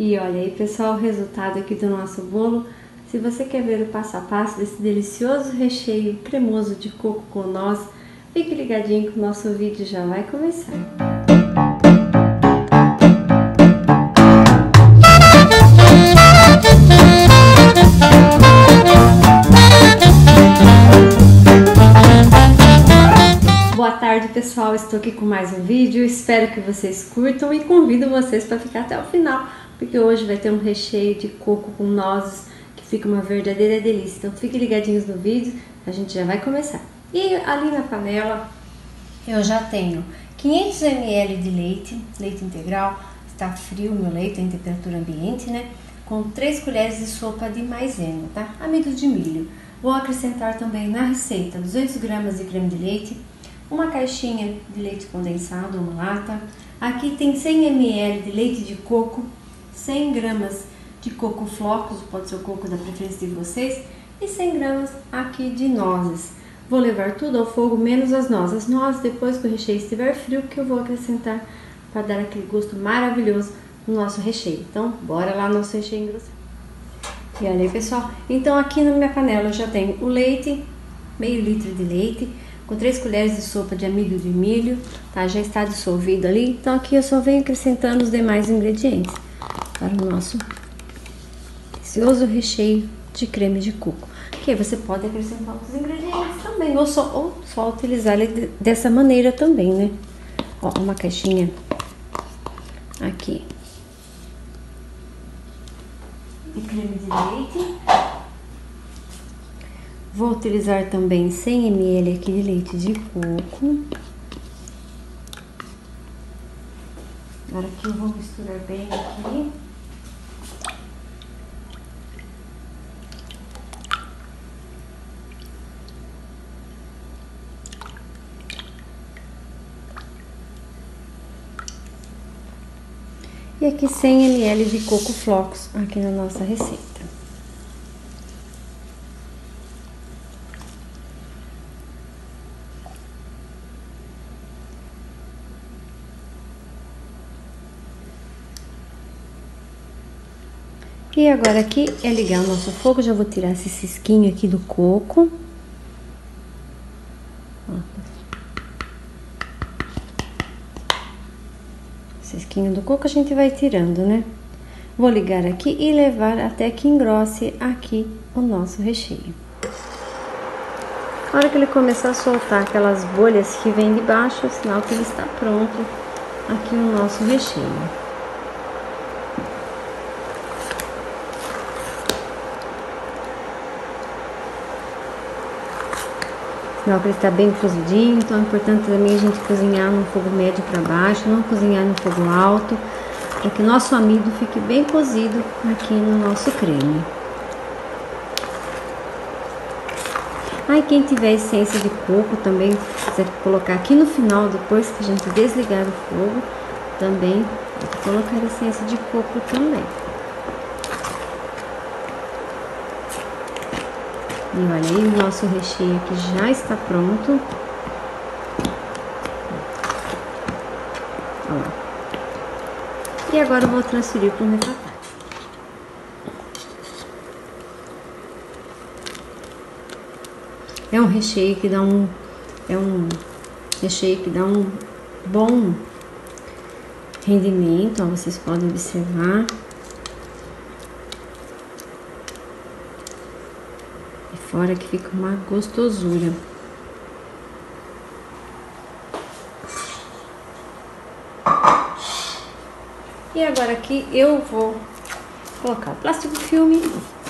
E olha aí, pessoal, o resultado aqui do nosso bolo. Se você quer ver o passo a passo desse delicioso recheio cremoso de coco com noz, fique ligadinho que o nosso vídeo já vai começar. Boa tarde, pessoal, estou aqui com mais um vídeo, espero que vocês curtam e convido vocês para ficar até o final, porque hoje vai ter um recheio de coco com nozes que fica uma verdadeira delícia. Então fiquem ligadinhos no vídeo, a gente já vai começar. E ali na panela eu já tenho 500 ml de leite integral, está frio o meu leite, em temperatura ambiente, né? Com 3 colheres de sopa de maisena, tá? Amido de milho. Vou acrescentar também na receita 200 gramas de creme de leite, uma caixinha de leite condensado, uma lata. Aqui tem 100 ml de leite de coco, 100 gramas de coco flocos, pode ser o coco da preferência de vocês, e 100 gramas aqui de nozes. Vou levar tudo ao fogo, menos as nozes. As nozes, depois que o recheio estiver frio, que eu vou acrescentar para dar aquele gosto maravilhoso no nosso recheio. Então, bora lá no nosso recheio engrossado. E olha aí, pessoal, então aqui na minha panela eu já tenho o leite, meio litro de leite, com 3 colheres de sopa de amido de milho, tá? Já está dissolvido ali, então aqui eu só venho acrescentando os demais ingredientes para o nosso delicioso recheio de creme de coco. Que você pode acrescentar outros ingredientes também, ou só utilizar ele dessa maneira também, né? Ó, uma caixinha aqui de creme de leite. Vou utilizar também 100 ml aqui de leite de coco. Agora aqui eu vou misturar bem aqui. E aqui 100 ml de coco flocos aqui na nossa receita. E agora aqui é ligar o nosso fogo, já vou tirar esse cisquinho aqui do coco. Cisquinho do coco a gente vai tirando, né? Vou ligar aqui e levar até que engrosse aqui o nosso recheio. Na hora que ele começar a soltar aquelas bolhas que vem de baixo, é sinal que ele está pronto aqui o nosso recheio. Sinal que ele está bem cozidinho, então é importante também a gente cozinhar no fogo médio para baixo, não cozinhar no fogo alto, para que nosso amido fique bem cozido aqui no nosso creme. Aí quem tiver essência de coco também, quiser colocar aqui no final, depois que a gente desligar o fogo, também vou colocar essência de coco também. E olha aí, o nosso recheio aqui já está pronto. Olha lá. E agora eu vou transferir para um refratário. É um recheio que dá um bom rendimento, ó, vocês podem observar. Fora que fica uma gostosura. E agora aqui eu vou colocar o plástico filme.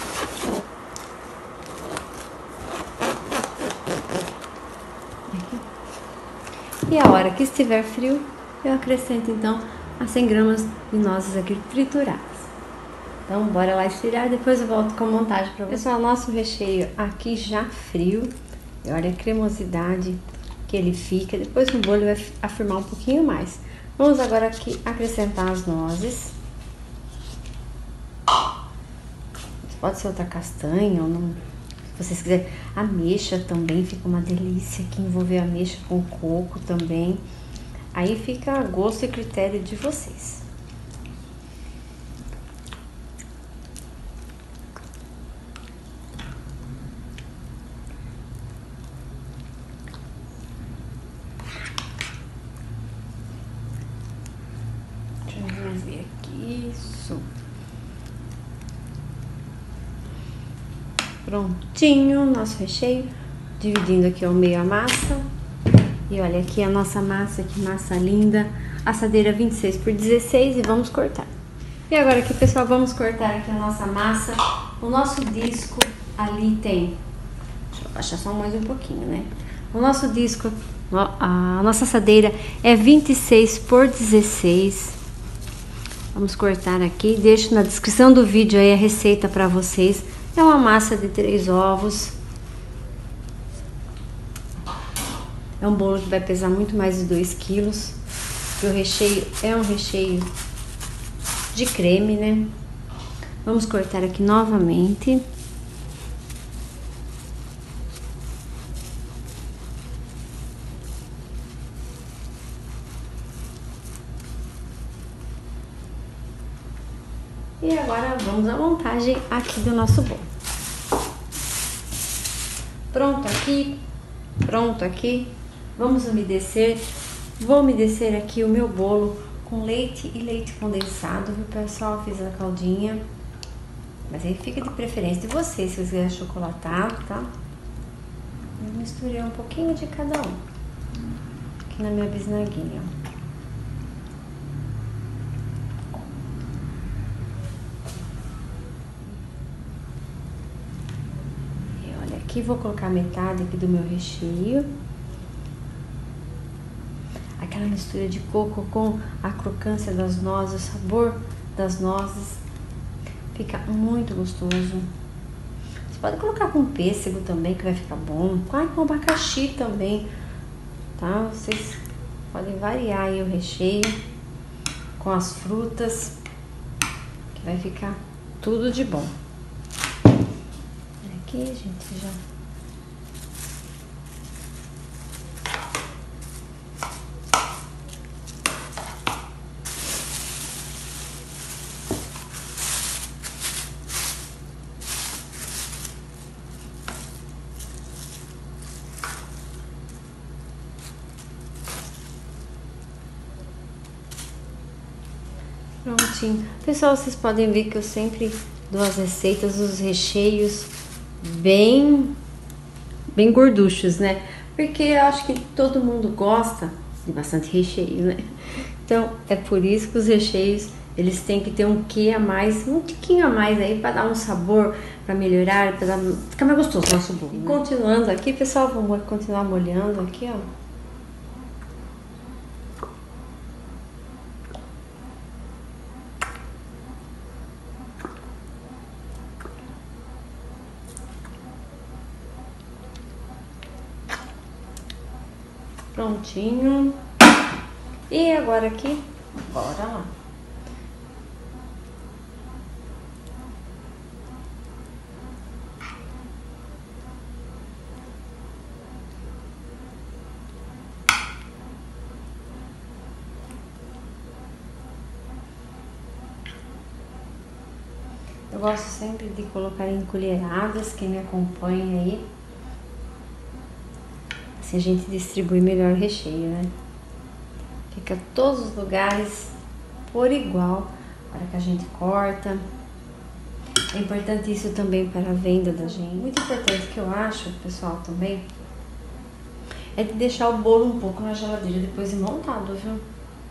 E a hora que estiver frio, eu acrescento então as 100 gramas de nozes aqui trituradas. Então, bora lá esfriar, depois eu volto com a montagem para vocês. Pessoal, nosso recheio aqui já frio. E olha a cremosidade que ele fica. Depois no bolo vai afirmar um pouquinho mais. Vamos agora aqui acrescentar as nozes. Pode ser outra castanha ou não. Se vocês quiserem, ameixa também fica uma delícia. Aqui envolver ameixa com coco também. Aí fica a gosto e critério de vocês. Isso. Prontinho nosso recheio. Dividindo aqui ao meio a massa. E olha aqui a nossa massa, que massa linda. Assadeira 26 por 16 e vamos cortar. E agora aqui, pessoal, vamos cortar aqui a nossa massa. O nosso disco ali tem... Deixa eu baixar só mais um pouquinho, né? O nosso disco, a nossa assadeira é 26 por 16. Vamos cortar aqui. Deixo na descrição do vídeo aí a receita para vocês. É uma massa de 3 ovos. É um bolo que vai pesar muito mais de 2 quilos. Porque o recheio é um recheio de creme, né? Vamos cortar aqui novamente. E agora vamos à montagem aqui do nosso bolo. Pronto aqui. Vamos umedecer. Vou umedecer aqui o meu bolo com leite e leite condensado, viu, pessoal? Fiz a caldinha. Mas aí fica de preferência de vocês, se vocês quiserem achocolatado, tá? Eu misturei um pouquinho de cada um. Aqui na minha bisnaguinha, ó. Aqui vou colocar metade aqui do meu recheio. Aquela mistura de coco com a crocância das nozes, o sabor das nozes. Fica muito gostoso. Você pode colocar com pêssego também, que vai ficar bom. Com abacaxi também, tá? Vocês podem variar aí o recheio com as frutas, que vai ficar tudo de bom. Aqui, gente, já. Prontinho. Pessoal, vocês podem ver que eu sempre dou as receitas, os recheios bem gorduchos, né? Porque eu acho que todo mundo gosta de bastante recheio, né? Então, é por isso que os recheios, eles têm que ter um quê a mais, um tiquinho a mais aí, para dar um sabor, para melhorar, para ficar mais gostoso o nosso bolo, né? Continuando aqui, pessoal, vamos continuar molhando aqui, ó. Prontinho. E agora aqui, bora lá. Eu gosto sempre de colocar em colheradas, quem me acompanha aí. Assim a gente distribui melhor o recheio, né? Fica todos os lugares por igual para que a gente corta. É importante isso também para a venda da gente. Muito importante que eu acho, pessoal, também, é de deixar o bolo um pouco na geladeira depois de montado, viu?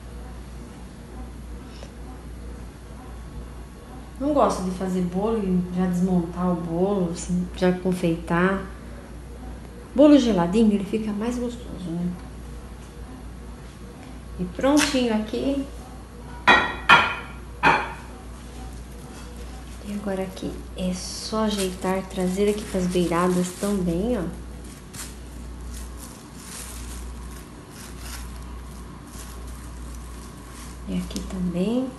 Não gosto de fazer bolo e já desmontar o bolo, assim, já confeitar. Bolo geladinho, ele fica mais gostoso, né? E prontinho aqui. E agora aqui é só ajeitar, trazer aqui para as beiradas também, ó. E aqui também.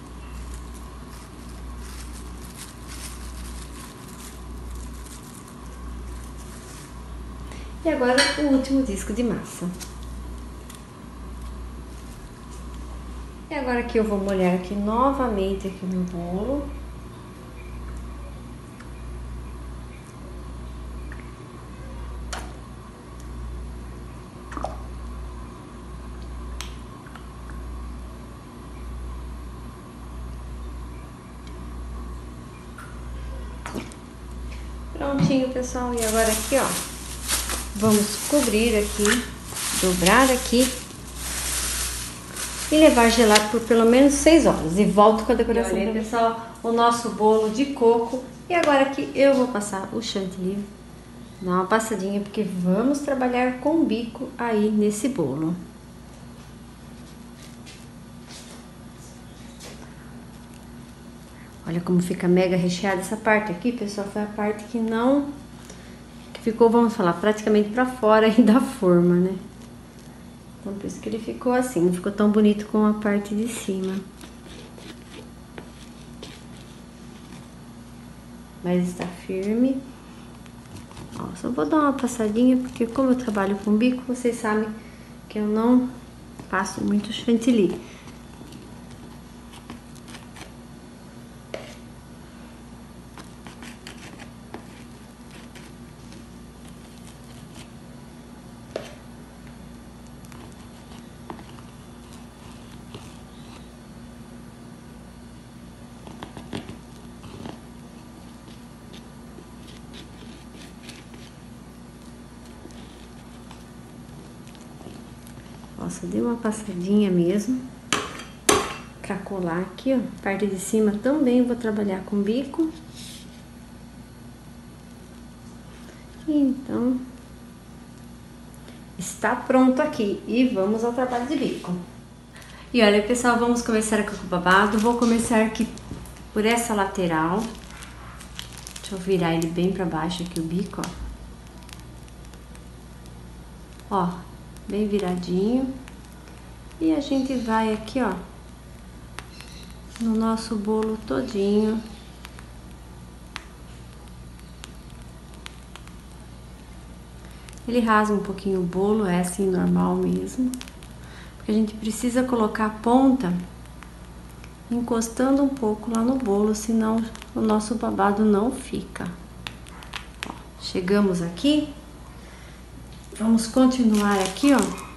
E agora o último disco de massa. E agora aqui eu vou molhar aqui novamente aqui no bolo. Prontinho, pessoal. E agora aqui, ó, vamos cobrir aqui, dobrar aqui e levar gelar por pelo menos 6 horas. E volto com a decoração. E olha, pessoal, o nosso bolo de coco. E agora aqui eu vou passar o chantilly, dar uma passadinha, porque vamos trabalhar com bico aí nesse bolo. Olha como fica mega recheada essa parte aqui, pessoal. Foi a parte que não... que ficou, vamos falar, praticamente pra fora aí da forma, né? Então por isso que ele ficou assim, não ficou tão bonito como a parte de cima. Mas está firme. Ó, só vou dar uma passadinha, porque como eu trabalho com bico, vocês sabem que eu não passo muito chantilly. Nossa, dei uma passadinha mesmo pra colar aqui, ó. Parte de cima também vou trabalhar com bico. Então, está pronto aqui e vamos ao trabalho de bico. E olha, pessoal, vamos começar aqui com o babado. Vou começar aqui por essa lateral. Deixa eu virar ele bem pra baixo aqui, o bico, ó. Ó, bem viradinho. E a gente vai aqui, ó, no nosso bolo todinho. Ele rasga um pouquinho o bolo, é assim, normal mesmo. Porque a gente precisa colocar a ponta encostando um pouco lá no bolo, senão o nosso babado não fica. Ó, chegamos aqui. Vamos continuar aqui, ó.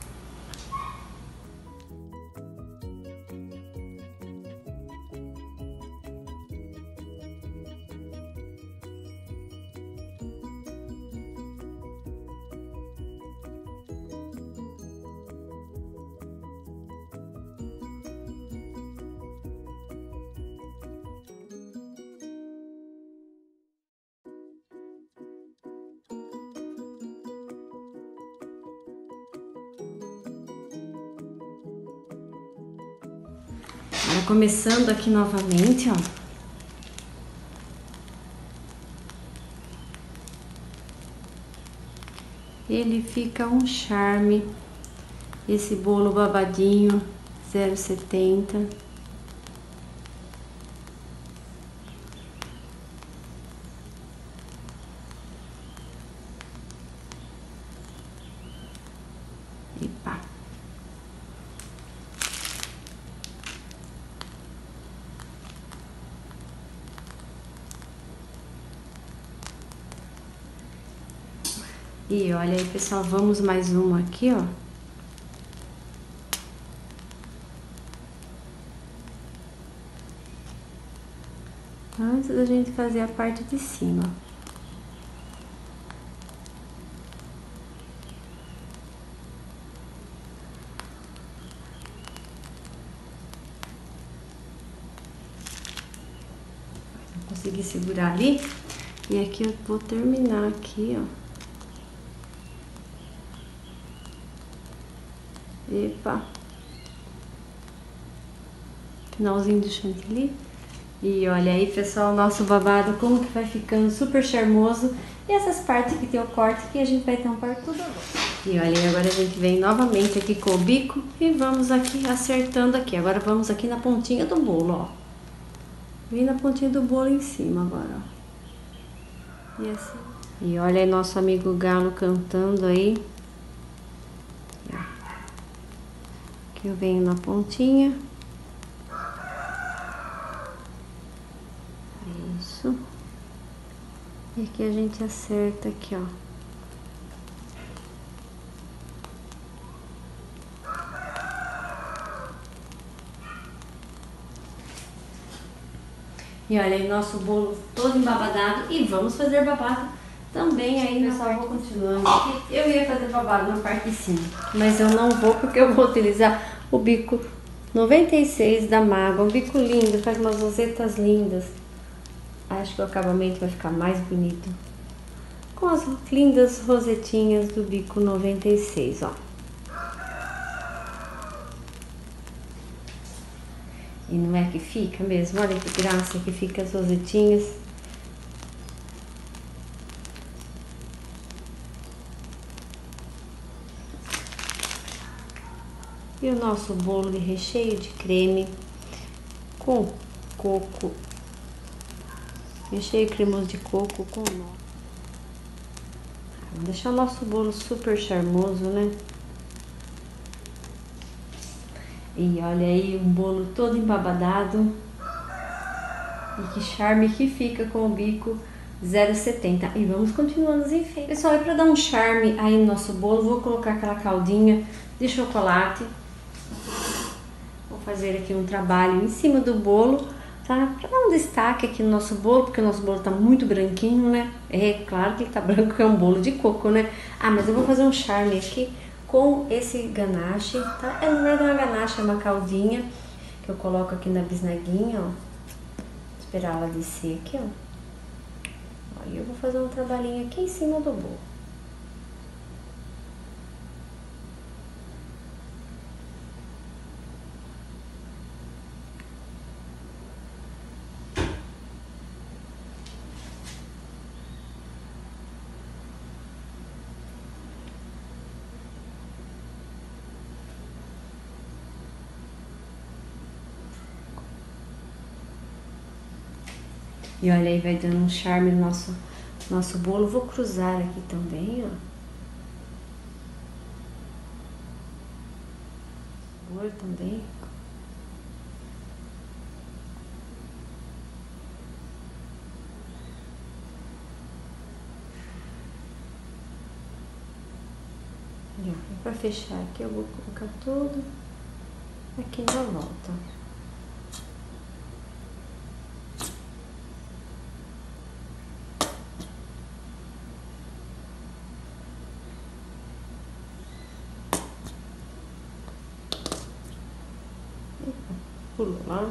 Agora, começando aqui novamente, ó. Ele fica um charme, esse bolo babadinho 0,70. Epa. E olha aí, pessoal, vamos mais uma aqui, ó. Antes da gente fazer a parte de cima. Consegui segurar ali. E aqui eu vou terminar aqui, ó. Epa! Finalzinho do chantilly. E olha aí, pessoal, o nosso babado como que vai ficando super charmoso. E essas partes que tem o corte que a gente vai tampar tudo agora. E olha aí, agora a gente vem novamente aqui com o bico e vamos aqui acertando aqui. Agora vamos aqui na pontinha do bolo, ó. Vem na pontinha do bolo em cima agora, ó. E assim. E olha aí nosso amigo galo cantando aí. Aqui eu venho na pontinha. Isso. E aqui a gente acerta aqui, ó. E olha aí, nosso bolo todo embabadado. E vamos fazer babado também aí nessa parte. Vou continuando aqui. Eu ia fazer babado na parte de cima, mas eu não vou porque eu vou utilizar o bico 96 da Mágoa. Um bico lindo, faz umas rosetas lindas. Acho que o acabamento vai ficar mais bonito com as lindas rosetinhas do bico 96, ó. E não é que fica mesmo? Olha que graça que fica as rosetinhas. E o nosso bolo de recheio de creme com coco. Recheio cremoso de coco com nó. Vamos deixar o nosso bolo super charmoso, né? E olha aí, um bolo todo embabadado. E que charme que fica com o bico 0,70. E vamos continuando os enfeites. Pessoal, e para dar um charme aí no nosso bolo, vou colocar aquela caldinha de chocolate. Vou fazer aqui um trabalho em cima do bolo, tá? Para dar um destaque aqui no nosso bolo, porque o nosso bolo tá muito branquinho, né? É claro que ele tá branco, que é um bolo de coco, né? Ah, mas eu vou fazer um charme aqui com esse ganache, tá? Não é uma ganache, é uma caldinha que eu coloco aqui na bisnaguinha, ó. Esperar ela descer aqui, ó. Aí eu vou fazer um trabalhinho aqui em cima do bolo. E olha aí, vai dando um charme no nosso bolo. Vou cruzar aqui também, ó. Cor também. E para fechar aqui, eu vou colocar tudo aqui na volta. Pulou lá.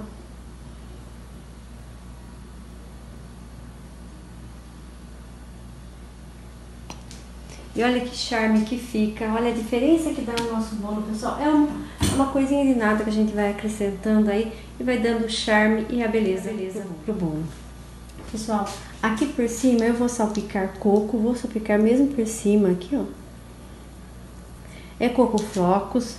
E olha que charme que fica, olha a diferença que dá no nosso bolo, pessoal. É uma coisinha de nada que a gente vai acrescentando aí e vai dando o charme e a beleza pro bolo. Pessoal, aqui por cima eu vou salpicar coco, vou salpicar mesmo por cima aqui, ó. É coco flocos.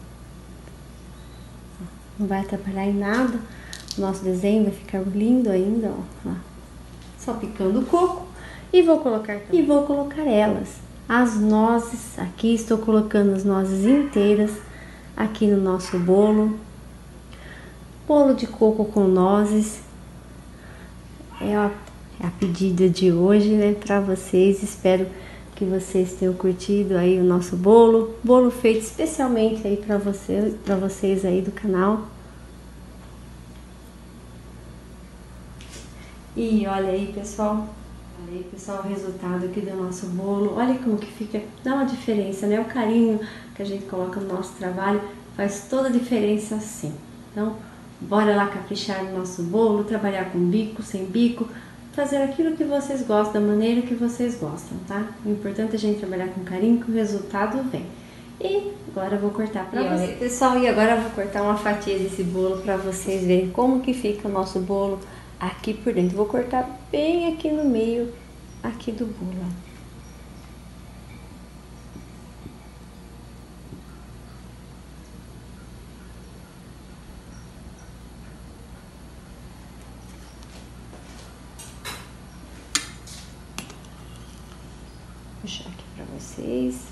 Não vai atrapalhar em nada. O nosso desenho vai ficar lindo ainda, ó. Salpicando o coco. E vou colocar elas. As nozes, aqui estou colocando as nozes inteiras aqui no nosso bolo. Bolo de coco com nozes. É a pedida de hoje, né, para vocês. Espero que vocês tenham curtido aí o nosso bolo. Bolo feito especialmente aí para vocês aí do canal. E olha aí, pessoal. Olha aí, pessoal, o resultado aqui do nosso bolo. Olha como que fica, dá uma diferença, né? O carinho que a gente coloca no nosso trabalho faz toda a diferença, sim. Então, bora lá caprichar no nosso bolo, trabalhar com bico, sem bico, fazer aquilo que vocês gostam, da maneira que vocês gostam, tá? O importante é a gente trabalhar com carinho, que o resultado vem. E agora eu vou cortar pra vocês. Pessoal, e agora eu vou cortar uma fatia desse bolo pra vocês verem como que fica o nosso bolo aqui por dentro. Vou cortar bem aqui no meio, aqui do bolo, ó. Vou puxar aqui pra vocês.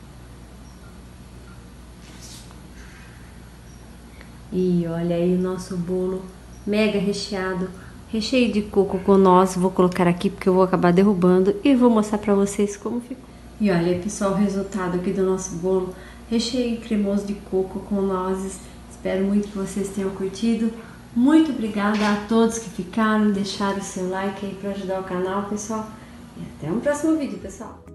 E olha aí o nosso bolo mega recheado, recheio de coco com nozes. Vou colocar aqui porque eu vou acabar derrubando e vou mostrar pra vocês como ficou. E olha aí, pessoal, o resultado aqui do nosso bolo, recheio cremoso de coco com nozes. Espero muito que vocês tenham curtido. Muito obrigada a todos que ficaram, deixaram o seu like aí para ajudar o canal, pessoal. E até um próximo vídeo, pessoal.